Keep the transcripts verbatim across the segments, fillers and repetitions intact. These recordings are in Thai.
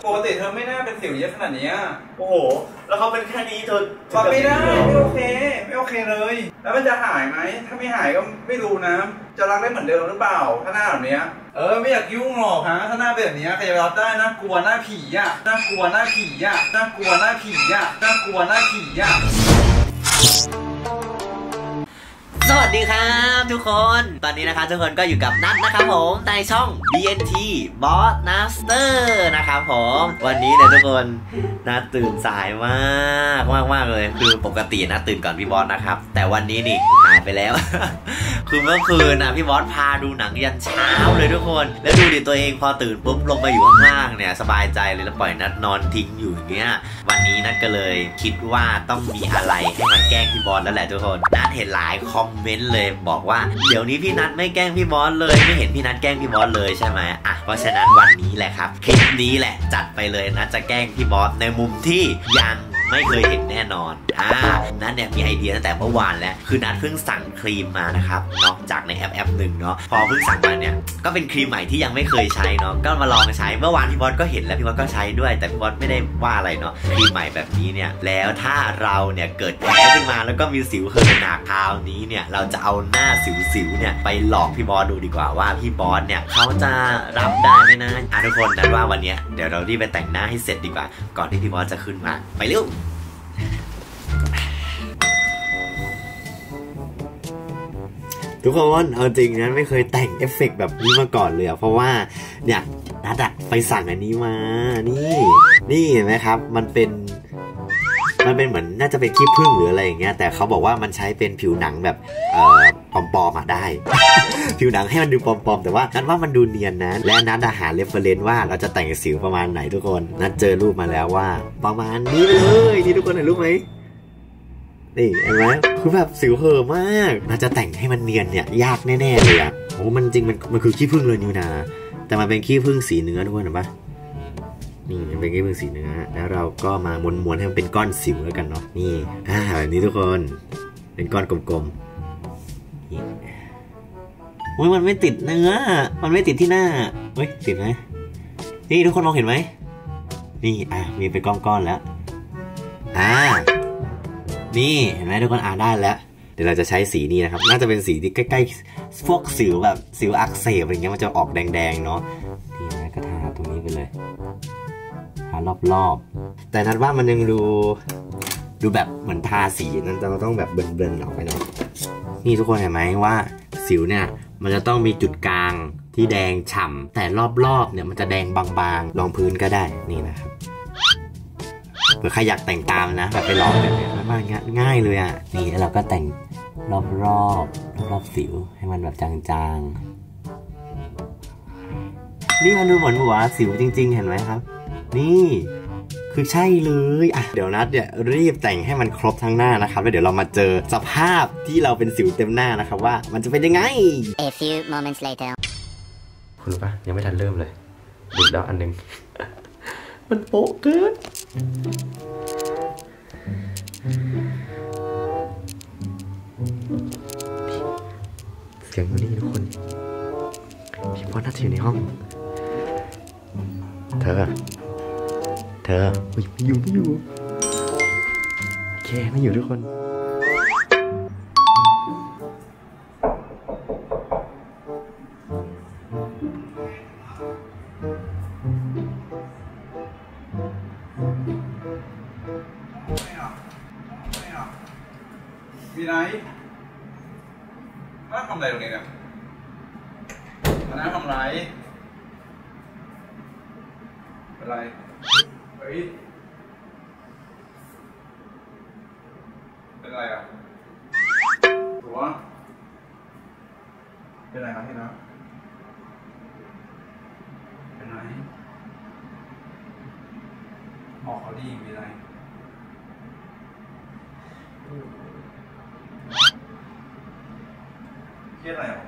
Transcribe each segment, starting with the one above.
ปกติเธอไม่น่าเป็นสิวเยอะขนาดนี้โอ้โหแล้วเขาเป็นแค่นี้เธอมันไม่ได้ไม่โอเคไม่โอเคเลยแล้วมันจะหายไหมถ้าไม่หายก็ไม่รู้นะจะรักได้เหมือนเดิมหรือเปล่าถ้าหน้าแบบนี้เออไม่อยากยุ่งหรอกฮะถ้าหน้าเป็นแบบนี้ใครจะรับได้น่ากลัวหน้าผีอ่ะน่ากลัวหน้าผีอ่ะน่ากลัวหน้าผีอ่ะน่ากลัวหน้าผีอ่ะสวัสดีครับทุกคนตอนนี้นะครับทุกคนก็อยู่กับนัทนะครับผมในช่อง บี เอ็น ที Boss Master นะครับผมวันนี้เนี่ยทุกคนนัทตื่นสายมากมากมากเลยคือปกตินัทตื่นก่อนพี่บอสนะครับแต่วันนี้นี่หายไปแล้ว คือเมื่อคืนนะพี่บอสพาดูหนังยันเช้าเลยทุกคนแล้วดูดิตัวเองพอตื่นปุ๊บลงมาอยู่ข้างล่างเนี่ยสบายใจเลยแล้วปล่อยนัทนอนทิ้งอยู่อย่างเงี้ยวันนี้นัทก็เลยคิดว่าต้องมีอะไรให้มันแกล้งพี่บอสแล้วแหละทุกคนนัทเห็นหลายคอมเมนต์เลยบอกว่าเดี๋ยวนี้พี่นัทไม่แกล้งพี่บอสเลยไม่เห็นพี่นัทแกล้งพี่บอสเลยใช่ไหมอ่ะเพราะฉะนั้นวันนี้แหละครับคลิปนี้แหละจัดไปเลยนัทจะแกล้งพี่บอสในมุมที่ยังไม่เคยเห็นแน่นอนอ่านัทเนี่ยมีไอเดียตั้งแต่เมื่อวานแล้วคือนัทเพิ่งสั่งครีมมานะครับเนาะจากในแอปแอปหนึ่งเนาะพอเพิ่งสั่งมาเนี่ยก็เป็นครีมใหม่ที่ยังไม่เคยใช้เนาะก็มาลองใช้เมื่อวานพี่บอสก็เห็นแล้วพี่บอสก็ใช้ด้วยแต่พี่บอสไม่ได้ว่าอะไรเนาะครีมใหม่แบบนี้เนี่ยแล้วถ้าเราเนี่ยเกิดแพ้ขึ้นมาแล้วก็มีสิวเหินหนักคราวนี้เนี่ยเราจะเอาหน้าสิวๆเนี่ยไปหลอกพี่บอสดูดีกว่าว่าพี่บอสเนี่ยเขาจะรับได้ไหมนะอ่ะทุกคนนัทว่าวันนี้เดี๋ยวเรารีบไปแต่งหน้าให้เสร็จดีกว่าก่อนที่พี่บอสจะขึ้นมาไปเร็วทุกคนเอาจริงนะไม่เคยแต่งเอฟเฟกต์แบบนี้มาก่อนเลยอะเพราะว่าเนี่ยนัดไปสั่งอันนี้มานี่นี่เห็นไหมครับมันเป็นมันเป็นเหมือนน่าจะเป็นขี้ผึ้งหรืออะไรอย่างเงี้ยแต่เขาบอกว่ามันใช้เป็นผิวหนังแบบเอ่อปลอมๆมาได้ ผิวหนังให้มันดูปลอมๆแต่ว่านัดว่ามันดูเนียนนะและนัดหาเรฟเฟอเรนซ์ว่าเราจะแต่งสิวประมาณไหนทุกคนนัดเจอรูปมาแล้วว่าประมาณนี้เลยนี่ทุกคนเห็นรูปไหมนี่เห็นไหมคือแบบสิวเห่อมากน่าจะแต่งให้มันเนียนเนี่ยยากแน่ๆเลยอ่ะโอ้มันจริงมันมันคือขี้ผึ้งเลยนิวนาแต่มันเป็นขี้ผึ้งสีเนื้อทุกคนเห็นปะนี่มันเป็นขี้ผึ้งสีเนื้อแล้วเราก็มาม้วนๆให้มันเป็นก้อนสิวแล้วกันเนาะนี่อ่าแบบนี้ทุกคนเป็นก้อนกลมๆนี่โอ้ยมันไม่ติดเนื้อมันไม่ติดที่หน้าเฮ้ยติดไหมนี่ทุกคนมองเห็นไหมนี่อ่ะมีเป็นก้อนๆแล้วอ่านี่เห็นไหมทุกคนอ่านได้แล้วเดี๋ยวเราจะใช้สีนี้นะครับน่าจะเป็นสีที่ใกล้ๆพวกสิวแบบสิวอักเสบอะไรเงี้ยมันจะออกแดงๆเนาะนี่นะก็ทาตรงนี้ไปเลยทารอบๆแต่นัดว่ามันยังดูดูแบบเหมือนทาสีนั้นเราต้องแบบเบลนๆออกไปหน่อยนี่ทุกคนเห็นไหมว่าสิวเนี่ยมันจะต้องมีจุดกลางที่แดงฉ่ำแต่รอบๆเนี่ยมันจะแดงบางๆรองพื้นก็ได้นี่นะครับเผื่อใครอยากแต่งตามนะแบบไปลองแบบนี้มันง่ายเลยอ่ะนี่แล้วเราก็แต่งรอบรอบรอบสิวให้มันแบบจางๆนี่มันดูเหมือนหัวสิวจริงๆเห็นไหมครับนี่คือใช่เลยอ่ะเดี๋ยวนัดเนี่ยรีบแต่งให้มันครบทั้งหน้านะครับแล้วเดี๋ยวเรามาเจอสภาพที่เราเป็นสิวเต็มหน้านะครับว่ามันจะเป็นยังไง A few moments later คุณรู้ปะยังไม่ทันเริ่มเลยหลุดแล้วอันนึง มันโป๊ะเกินเสียงนี่ทุกคนพี่บอสน่าจะอยู่ในห้องเธอเธอไม่อยู่ไม่อยู่โอเคไม่อยู่ทุกคนมีไหนมาทำอะไรตรงนี้เนี่ยมานั่งทำไรเป็นไรเฮ้ยเป็นไรอ่ะตัวเป็นไรครับพี่นะเป็นไรออกเขาดีมีอะไรเครียดอะไรหรอ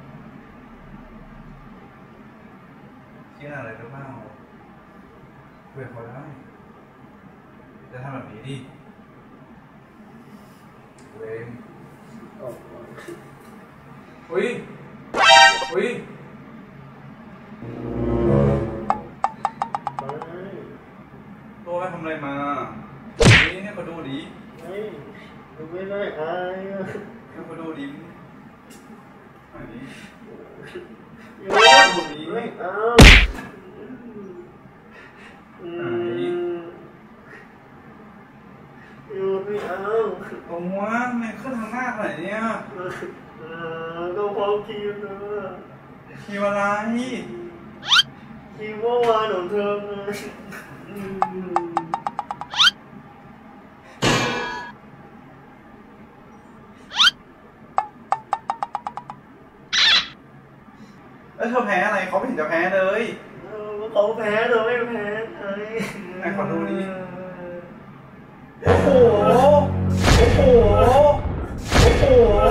เครียดอะไรหรือเปล่าคุยกับเขาได้จะทำแบบนี้ดิเว้ยอุ้ยอุ้ยคีมเธอคิวอะไรคีมเมื่อวานของเธออืมแล้วเธอแพ้อะไรเขาไม่เห็นจะแพ้เลยเออเขาแพ้เธอไม่แพ้ไอ้ไหนขอดูดิ โอ้โห โอ้โห โอ้โห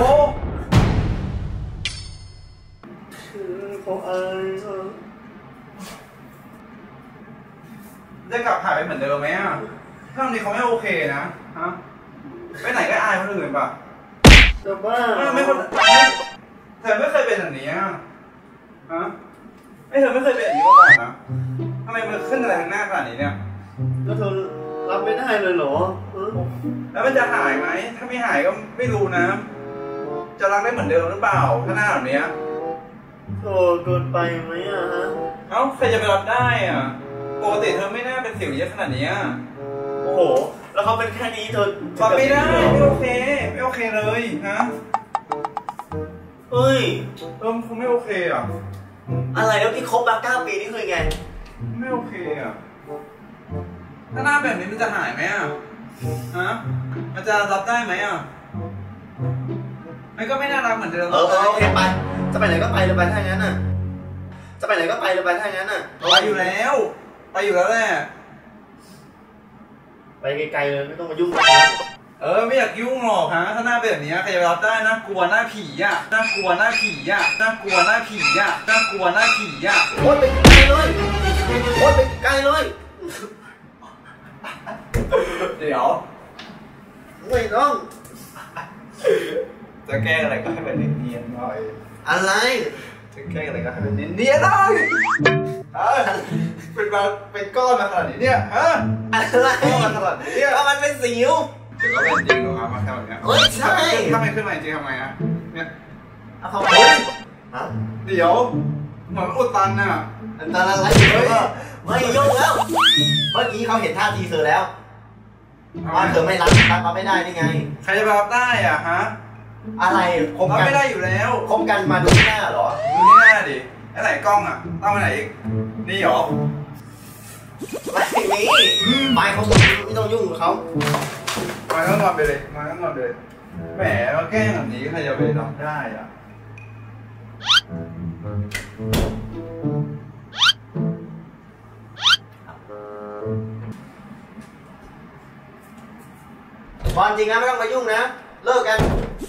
คือเขาอายเธอจะกลับหายไปเหมือนเดิมไหมอ่ะถ้าวันนี้เขาไม่โอเคนะฮะไปไหนก็อายคนอื่นป่ะแต่ว่าไม่ไม่คนเธอไม่เคยเป็นแบบนี้อ่ะฮะไม่เธอไม่เคยเป็นแบบนี้มาก่อนนะทำไมมันขึ้นอะไรทางหน้าขนาดนี้เนี่ยแล้วเธอรับไม่ได้เลยเหรอเออแล้วมันจะหายไหมถ้าไม่หายก็ไม่รู้นะ จะรักได้เหมือนเดิมหรือเปล่าถ้าหน้าแบบนี้โธ่เกินไปไหมอะฮะเอ้าใครจะไปรับได้อ่ะปกติเธอไม่น่าเป็นสิวเยอะขนาดนี้อ่ะโอ้โหแล้วเขาเป็นแค่นี้เธอรับไม่ได้ไม่โอเคไม่โอเคเลยฮะเฮ้ยเออคุณไม่โอเคอ่ะอะไรแล้วที่คบมาเก้าปีนี่คือไงไม่โอเคอ่ะถ้าหน้าแบบนี้มันจะหายไหมอ่ะฮะมันจะรับได้ไหมอ่ะมันก็ไม่น่ารักเหมือนเดิมเออเออโอเคไปจะไปไหนก็ไปเลยไปถ้างั้นน่ะจะไปไหนก็ไปเลยไปถ้างั้นน่ะไปอยู่แล้วไปอยู่แล้วแหละไปไกลๆเลยไม่ต้องมายุ่งกันเออไม่อยากยุ่งหรอกฮะถ้าหน้าแบบนี้ใครจะรับได้น่ากลัวหน้าผีอ่ะน่ากลัวหน้าผีอ่ะน่ากลัวหน้าผีอ่ะน่ากลัวหน้าผีอ่ะโอ๊ยไปไกลเลยโอ๊ยไปไกลเลยเดี๋ยวไม่ต้องจะแก้อะไรก็ให้มันเนียนๆหน่อยอะไรจะแก้อะไรก็ให้มันเนียนๆหน่อยฮะเป็นมาเป็นก้อนมาขนาดนี้เนี่ยฮะอะไรก้อนมาขนาดนี้เนี่ยก็มันเป็นสิวถือว่าเป็นจริงเหรอครับมาแค่แบบเนี้ยเฮ้ยใช่ถ้ามันขึ้นมาจริงทำไงฮะเนี่ยเอาเข้าไปฮะเดี๋ยวเหมือนอุดตันน่ะอันตรายเฮ้ยไม่ยุ่งแล้ว เมื่อกี้เขาเห็นท่าทีเธอแล้วว่าเธอไม่รักรักเขาไม่ได้นี่ไงใครจะรับได้อ่ะฮะอะไรคบรับกันไม่ได้อยู่แล้วคบกันมาดูหน้าเหรอดูนี่หน้าดิไอ้ไหนกล้องอ่ะตั้งไว้ไหนอีกนี่หรอไม่มีไม่เขาต้องไม่ต้องยุ่งกับเขามาก็นอนไปเลยมาก็นอนไปเลยแหมมาแกล้งแบบนี้ใครจะไปรับได้อ่ะบอลจริงนะไม่ต้องมายุ่งนะ เลิกกัน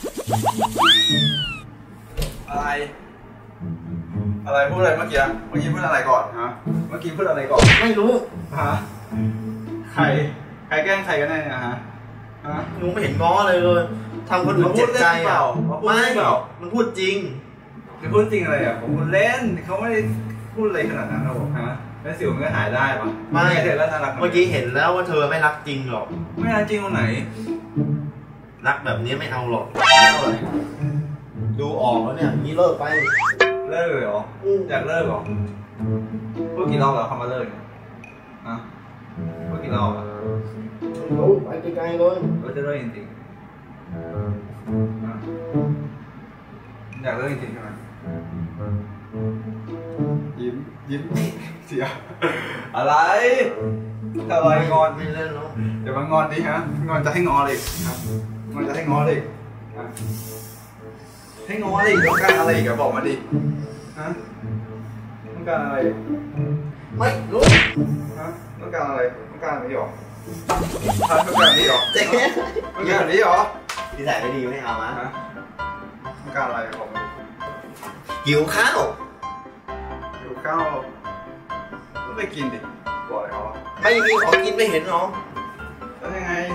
อะไร อะไรพูดอะไรเมื่อกี้เมื่อกี้พูดอะไรก่อนฮะเมื่อกี้พูดอะไรก่อนไม่รู้ฮะใครใครแกล้งใครกันแน่เนี่ยฮะฮะหนูไม่เห็นง้อเลยเลยทำคนอื่นเจ็บใจอ่ะมาพูดไม่เล่นเปล่ามันพูดจริงจะพูดจริงอะไรอ่ะผมพูดเล่นเขาไม่ได้พูดอะไรขนาดนั้นนะผมฮะแล้วสิวมันก็หายได้ปะไม่เธอก็น่ารักเมื่อกี้เห็นแล้วว่าเธอไม่รักจริงหรอกไม่น่าจริงตรงไหนรักแบบนี้ไม่เอาหรอกดูออกแล้วเนี่ยนี่เลิกไปเลิกเลยเหรออืมอยากเลิกเหรอพูดกี่รอบแล้วคำว่าเลิกเนี่ยฮะพูดกี่รอบแล้วรู้ไปไกลๆเลยก็จะเลิกจริงๆฮะอยากเลิกจริงๆใช่ไหมยิ้มยิ้มเสียอะไรอะไรงอนไม่เล่นแล้วเดี๋ยวมางอนดิฮะงอนจะให้งอเลยครับงอนจะให้งอเลยฮะให้งอเลยต้องการอะไรอีกอะบอกมาดิฮะต้องการอะไรไม่รู้ฮะต้องการอะไรต้องการอะไรหรอฮะต้องการอะไรหรอเจ๊ต้องการอะไรหรอนิสัยไม่ดีไม่เอามาฮะต้องการอะไรบอกมาดิหิวข้าวหิวข้าวก็ไปกินดิบอกอะไรเขาอะไม่มีของกินไม่เห็นหรอแล้วยังไง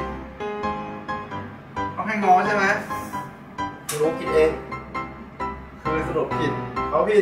ต้องให้งอใช่ไหมรู้กินเองคือสรุปผิดเขาผิด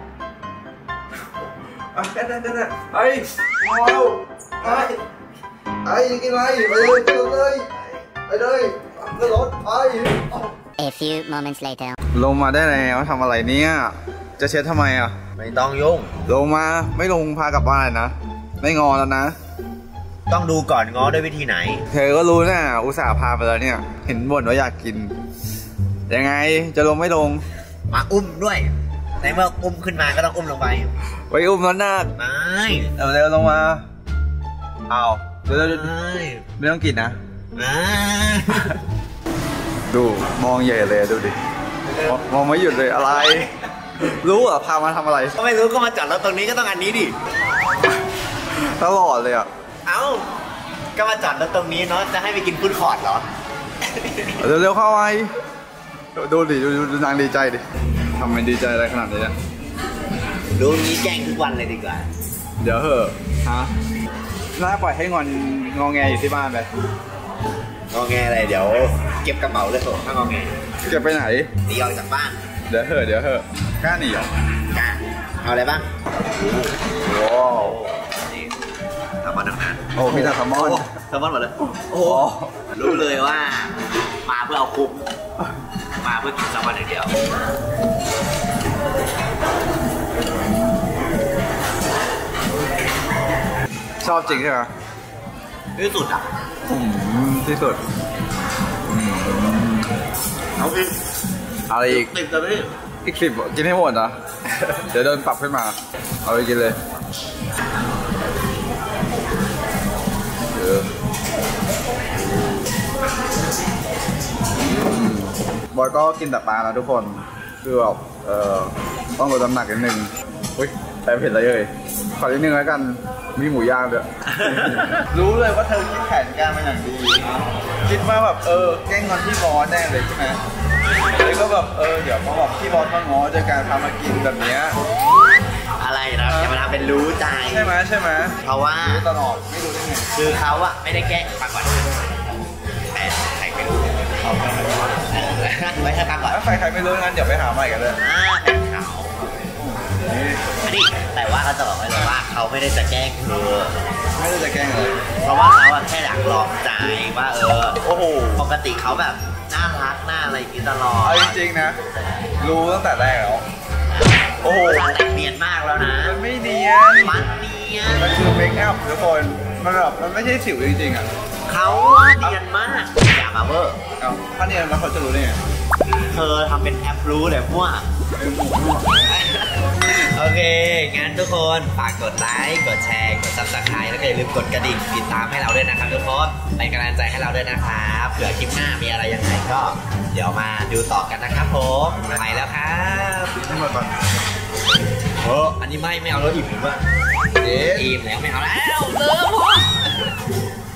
อ่ะก็ได้ก็ได้ไอ้งอแล้วไอ้ไอ้กินอะไรไปเลยกินเลยไปเลยขึ้นรถไป A few moments later. ลงมาได้แล้วทำอะไรเนี่ยจะเช็ดทำไมอ่ะไม่ต้องยุ่งลงมาไม่ลงพากลับบ้านนะไม่งอแล้วนะต้องดูก่อนง้อด้วยวิธีไหนเธอก็รู้นะอุตส่าห์พาไปแล้วเนี่ยเห็นบ่นว่าอยากกินยังไงจะลงไม่ลงมาอุ้มด้วยในเมื่ออุ้มขึ้นมาก็ต้องอุ้มลงไปไปอุ้มน้องนาคไม่เดี๋ยวเร็วลงมาเอาเดี๋ยวเดี๋ยวไม่ต้องกินนะดูมองใหญ่เลยดูดิมองไม่หยุดเลยอะไรรู้เหรอพามาทำอะไรก็ไม่รู้ก็มาจอดรถตรงนี้ก็ต้องอันนี้ดิตลอดเลยอ่ะเอ้าก็มาจอดรถตรงนี้เนาะจะให้ไปกินฟู้ดคอร์ทเหรอเร็วๆเข้าไปดูดิดูดูนางดีใจดิทำไมดีใจอะไรขนาดนี้เนี่ยดูนี้แกล้งทุกวันเลยดีกว่าเดี๋ยวเหอะฮะน่าปล่อยให้งอนงอแงอยู่ที่บ้านไปงอแงอะไรเดี๋ยวเก็บกระเป๋าเลยเถอะถ้างอแงเก็บไปไหนหนีออกจากบ้านเดี๋ยวเหอะเดี๋ยวเหอะกล้าหนีเหรอกล้าเอาอะไรบ้างว้าวนี่แซลมอนทั้งนั้นโอ้มีแต่แซลมอนแซลมอนหมดเลยโอ้รู้เลยว่ามาเพื่อเอาคุ้มมาเพื่อกินแซลมอนอย่างเดียวชอบจริงใช่ไหมที่สุดอ่ะที่สุดเอาอีกอะไรอีกสิบจะไม่อีกสิบกินให้หมดนะเดี๋ยวเดินปรับขึ้นมาเอาไปกินเลยบอยก็กินแต่ปลานะทุกคนคือแบบเออต้องลดน้ำหนักนิดนึงอุ้ยแต่เผ็ดอะไรเลยขอนิดนึงแล้วกันมีหมูย่างด้วยรู้เลยว่าเธอคิดแผนการมาอย่างดีคิดมาแบบเออแกล้งงอนพี่บอสแน่เลยใช่ไหมเลยก็แบบเออเดี๋ยวพอบอกพี่บอสมาง้อจะการทำมากินแบบเนี้ยอะไรนะจะมาทำเป็นรู้ใจใช่ไหมใช่ไหมเพราะว่ารู้ตลอดไม่รู้ได้ไงคือเขาอะไม่ได้แกล้งปากก่อนแต่ใครไม่รู้ไม่ใช่ปากก่อนถ้าใครใครไม่รู้งั้นเดี๋ยวไปหาใหม่กันเลยอ่าแต่เขาอันนี้แต่ว่าเขาจะบอกไว้เลยว่าเขาไม่ได้จะแกล้งเธอไม่ได้จะแกล้งเลยเพราะว่าเขาแค่อยากลองใจว่าเออโอ้โหปกติเขาแบบน่ารักน่าอะไรอย่างนี้ตลอดเอาจริงๆนะรู้ตั้งแต่แรกแล้วโอ้โหแต่เนียนมากแล้วนะมันไม่เนียนมันเนียนมันคือเมคอัพทุกคนมันแบบมันไม่ใช่สิวจริงๆอ่ะเขาเนียนมากอย่ามาเวอร์เอาถ้าเนียนแล้วเขาจะรู้ได้ไงเธอทำเป็นแอปรู้เลยมั่วโอเคงั้นทุกคนฝากกดไลค์กดแชร์กดซับสไครต์แล้วก็อย่าลืมกดกระดิ่งติดตามให้เราด้วยนะครับทุกคนเป็นกำลังใจให้เราด้วยนะครับเผื่อคลิปหน้ามีอะไรยังไงก็เดี๋ยวมาดูต่อกันนะครับผมไปแล้วครับขึ้นมาก่อนเอออันนี้ไม่ไม่เอาแล้วอิ่มหรือเปล่าอิ่มแล้วไม่เอาแล้วเติม